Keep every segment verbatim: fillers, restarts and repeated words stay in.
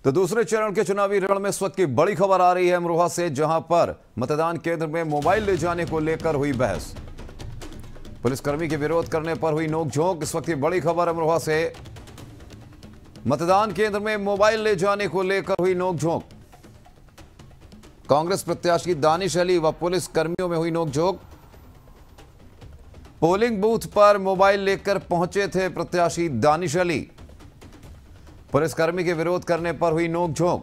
तो दूसरे चरण के चुनावी रण में इस वक्त की बड़ी खबर आ रही है अमरोहा से, जहां पर मतदान केंद्र में मोबाइल ले जाने को लेकर हुई बहस। पुलिसकर्मी के विरोध करने पर हुई नोकझोंक। इस वक्त की बड़ी खबर अमरोहा से, मतदान केंद्र में मोबाइल ले जाने को लेकर हुई नोकझोंक। कांग्रेस प्रत्याशी दानिश अली व पुलिस कर्मियों में हुई नोकझोंक। पोलिंग बूथ पर मोबाइल लेकर पहुंचे थे प्रत्याशी दानिश अली। पुलिसकर्मी के विरोध करने पर हुई नोकझोंक।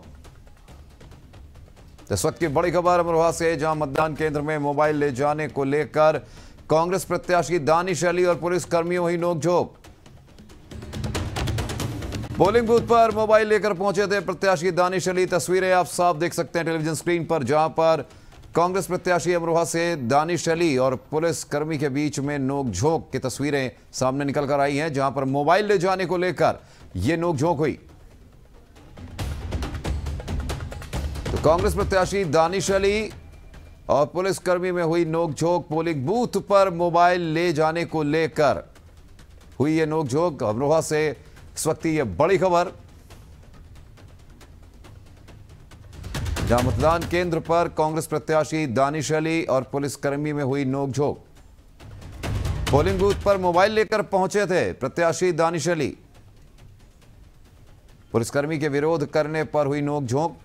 इस वक्त की बड़ी खबर अमरोहा से, जहां मतदान केंद्र में मोबाइल ले जाने को लेकर कांग्रेस प्रत्याशी दानिश अली और पुलिसकर्मियों हुई नोकझोंक। पोलिंग बूथ पर मोबाइल लेकर पहुंचे थे प्रत्याशी दानिश अली। तस्वीरें आप साफ देख सकते हैं टेलीविजन स्क्रीन पर, जहां पर कांग्रेस प्रत्याशी अमरोहा से दानिश अली और पुलिसकर्मी के बीच में नोकझोंक की तस्वीरें सामने निकल कर आई हैं, जहां पर मोबाइल ले जाने को लेकर यह नोकझोंक हुई। तो कांग्रेस प्रत्याशी दानिश अली और पुलिसकर्मी में हुई नोकझोंक। पोलिंग बूथ पर मोबाइल ले जाने को लेकर हुई यह नोकझोंक। अमरोहा से इस वक्त यह बड़ी खबर, जहां मतदान केंद्र पर कांग्रेस प्रत्याशी दानिश अली और पुलिसकर्मी में हुई नोकझोंक। पोलिंग बूथ पर मोबाइल लेकर पहुंचे थे प्रत्याशी दानिश अली। पुलिसकर्मी के विरोध करने पर हुई नोकझोंक।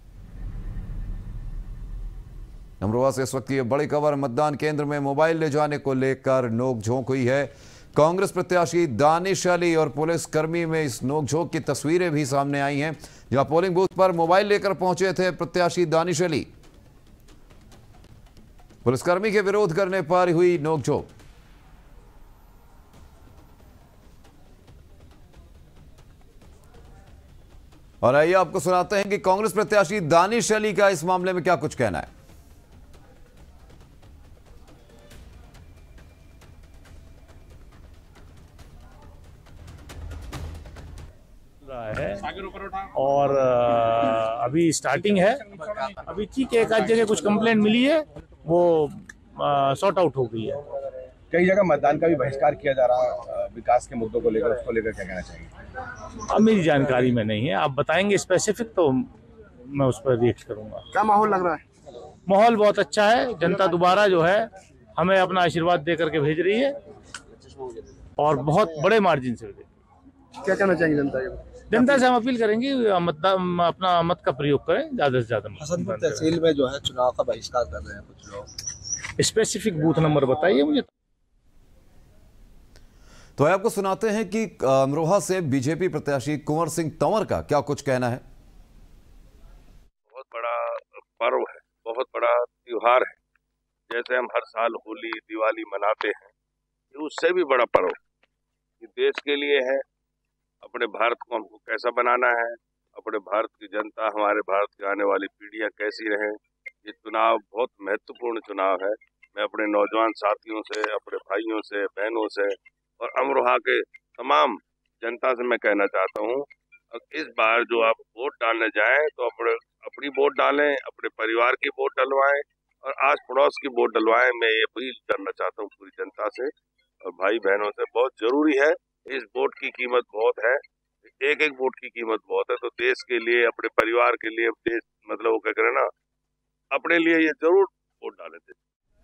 अमरोहा से इस वक्त की बड़ी खबर, मतदान केंद्र में मोबाइल ले जाने को लेकर नोकझोंक हुई है। कांग्रेस प्रत्याशी दानिश अली और पुलिसकर्मी में इस नोकझोंक की तस्वीरें भी सामने आई हैं, जहां पोलिंग बूथ पर मोबाइल लेकर पहुंचे थे प्रत्याशी दानिश अली। पुलिसकर्मी के विरोध करने पर हुई नोकझोंक। और आइए आपको सुनाते हैं कि कांग्रेस प्रत्याशी दानिश अली का इस मामले में क्या कुछ कहना है। है और अभी स्टार्टिंग है। अभी ठीक है, एक आध जगह कुछ कंप्लेंट मिली है, वो सॉर्ट आउट हो गई है। कई जगह मतदान का भी बहिष्कार किया जा रहा है विकास के मुद्दों को लेकर, उसको लेकर क्या कहना चाहिए? अब मेरी जानकारी में नहीं है, आप बताएंगे स्पेसिफिक तो मैं उस पर रिएक्ट करूंगा। क्या माहौल लग रहा है? माहौल बहुत अच्छा है। जनता दोबारा जो है हमें अपना आशीर्वाद दे करके भेज रही है और बहुत बड़े मार्जिन से। क्या कहना चाहेंगे जनता को? जनता से हम अपील करेंगे मतदान अपना मत का प्रयोग करें, ज्यादा से ज्यादा। हसनपुर तहसील में जो है चुनाव का बहिष्कार कर रहे हैं कुछ लोग। स्पेसिफिक बूथ नंबर बताइए मुझे। तो आपको सुनाते हैं कि अमरोहा से बीजेपी प्रत्याशी कुंवर सिंह तंवर का क्या कुछ कहना है। बहुत बड़ा पर्व है, बहुत बड़ा त्योहार है। जैसे हम हर साल होली दिवाली मनाते हैं, ये उससे भी बड़ा पर्व ये देश के लिए है। अपने भारत को हमको कैसा बनाना है, अपने भारत की जनता, हमारे भारत की आने वाली पीढ़ियां कैसी रहें। ये चुनाव बहुत महत्वपूर्ण चुनाव है। मैं अपने नौजवान साथियों से, अपने भाइयों से, बहनों से और अमरोहा के तमाम जनता से मैं कहना चाहता हूँ, इस बार जो आप वोट डालने जाएं तो अपने अपनी वोट डालें, अपने परिवार की वोट डलवाएं और आस पड़ोस की वोट डलवाएं। मैं ये अपील करना चाहता हूँ पूरी जनता से और भाई बहनों से। बहुत जरूरी है, इस वोट की कीमत बहुत है, एक एक वोट की कीमत बहुत है। तो देश के लिए, अपने परिवार के लिए, देश मतलब वो क्या करें ना, अपने लिए ये जरूर वोट डालें थे।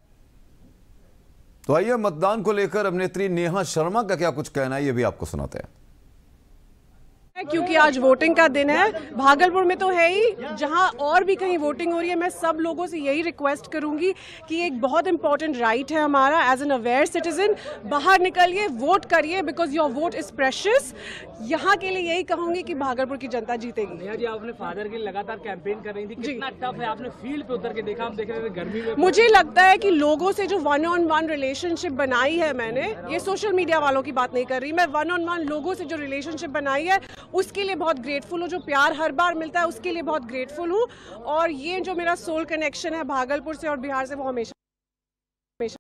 तो आइए मतदान को लेकर अभिनेत्री नेहा शर्मा का क्या कुछ कहना है, ये भी आपको सुनाते हैं। क्योंकि आज वोटिंग का दिन है, भागलपुर में तो है ही, जहां और भी कहीं वोटिंग हो रही है, मैं सब लोगों से यही रिक्वेस्ट करूंगी कि एक बहुत इंपॉर्टेंट राइट है हमारा एज एन अवेयर सिटीजन। बाहर निकलिए, वोट करिए, because your vote is precious. यहाँ के लिए यही कहूंगी कि भागलपुर की जनता जीतेगी। नेहा जी, आपने फादर के लिए लगातार कैंपेन कर रही थी, कितना टफ है? आपने फील्ड पे उतर के देखा, हम देख रहे थे गर्मी में। मुझे लगता है कि लोगों से जो वन ऑन वन रिलेशनशिप बनाई है मैंने, ये सोशल मीडिया वालों की बात नहीं कर रही मैं, वन ऑन वन लोगों से जो रिलेशनशिप बनाई है उसके लिए बहुत ग्रेटफुल हूँ। जो प्यार हर बार मिलता है उसके लिए बहुत ग्रेटफुल हूँ। और ये जो मेरा सोल कनेक्शन है भागलपुर से और बिहार से, वो हमेशा हमेशा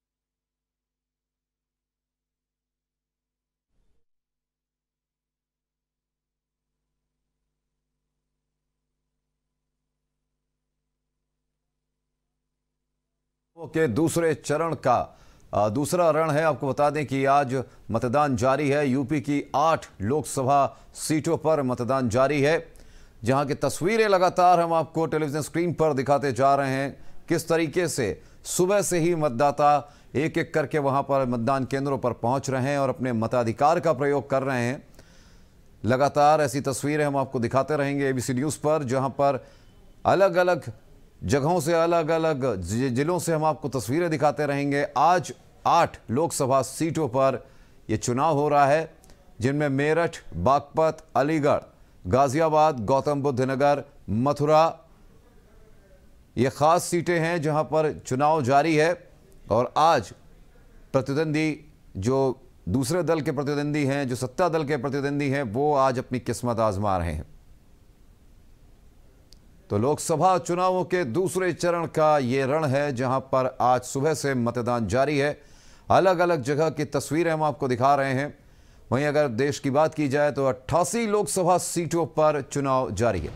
के दूसरे चरण का दूसरा रण है। आपको बता दें कि आज मतदान जारी है। यूपी की आठ लोकसभा सीटों पर मतदान जारी है। जहां की तस्वीरें लगातार हम आपको टेलीविजन स्क्रीन पर दिखाते जा रहे हैं। किस तरीके से सुबह से ही मतदाता एक एक करके वहां पर मतदान केंद्रों पर पहुंच रहे हैं और अपने मताधिकार का प्रयोग कर रहे हैं। लगातार ऐसी तस्वीरें हम आपको दिखाते रहेंगे एबीसी न्यूज़ पर, जहां पर अलग अलग जगहों से, अलग अलग जिलों से हम आपको तस्वीरें दिखाते रहेंगे। आज आठ लोकसभा सीटों पर यह चुनाव हो रहा है, जिनमें मेरठ, बागपत, अलीगढ़, गाजियाबाद, गौतम बुद्ध नगर, मथुरा ये खास सीटें हैं जहां पर चुनाव जारी है। और आज प्रतिद्वंदी जो दूसरे दल के प्रतिद्वंदी हैं, जो सत्ता दल के प्रतिद्वंदी हैं, वो आज अपनी किस्मत आजमा रहे हैं। तो लोकसभा चुनावों के दूसरे चरण का ये रण है, जहां पर आज सुबह से मतदान जारी है। अलग अलग जगह की तस्वीरें हम आपको दिखा रहे हैं। वहीं अगर देश की बात की जाए तो अट्ठासी लोकसभा सीटों पर चुनाव जारी है।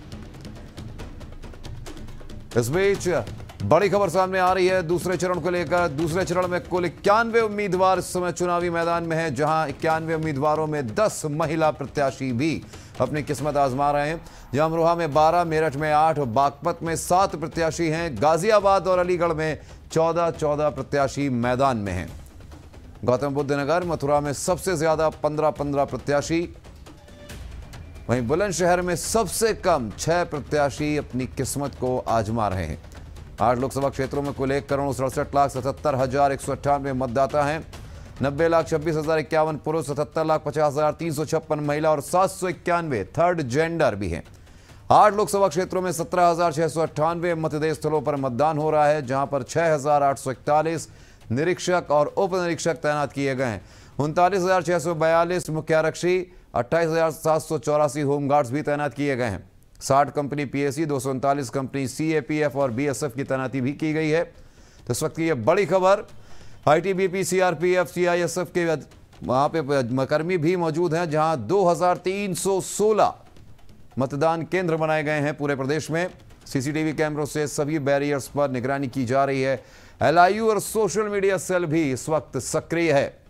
इस बीच बड़ी खबर सामने आ रही है दूसरे चरण को लेकर। दूसरे चरण में कुल इक्यानवे उम्मीदवार इस समय चुनावी मैदान में हैं, जहां इक्यानवे उम्मीदवारों में दस महिला प्रत्याशी भी अपनी किस्मत आजमा रहे हैं। जहां अमरोहा में बारह, मेरठ में आठ, बागपत में सात प्रत्याशी हैं। गाजियाबाद और अलीगढ़ में चौदह चौदह प्रत्याशी मैदान में हैं। गौतम बुद्ध नगर, मथुरा में सबसे ज्यादा पंद्रह पंद्रह प्रत्याशी। वहीं बुलंदशहर में सबसे कम छह प्रत्याशी अपनी किस्मत को आजमा रहे हैं। आठ लोकसभा क्षेत्रों में कुल एक करोड़ सड़सठ लाख सतहत्तर हजार एक सौ अट्ठानवे मतदाता हैं। नब्बे लाख छब्बीस हजार इक्यावन पुरुष, सतहत्तर लाख पचास हजार तीन सौ छप्पन महिला और सात सौ इक्यानवे थर्ड जेंडर भी हैं। आठ लोकसभा क्षेत्रों में सत्रह हजार छह सौ अट्ठानवे मतदेय स्थलों पर मतदान हो रहा है, जहां पर छह हजार आठ सौ इकतालीस निरीक्षक और उप निरीक्षक तैनात किए गए हैं। उनतालीस हजार छह सौ बयालीस मुख्य आरक्षी, अट्ठाईस हजार सात सौ चौरासी होमगार्ड्स भी तैनात किए गए हैं। साठ कंपनी पीएसी, दो सौ उनतालीस कंपनी सीएपीएफ और बीएसएफ की तैनाती भी की गई है। तो इस वक्त की यह बड़ी खबर, आईटीबीपी, सीआरपीएफ, सीआईएसएफ के वहां पे कर्मी भी मौजूद हैं, जहां दो हजार तीन सौ सोलह मतदान केंद्र बनाए गए हैं पूरे प्रदेश में। सीसीटीवी कैमरों से सभी बैरियर्स पर निगरानी की जा रही है। एलआईयू और सोशल मीडिया सेल भी इस वक्त सक्रिय है।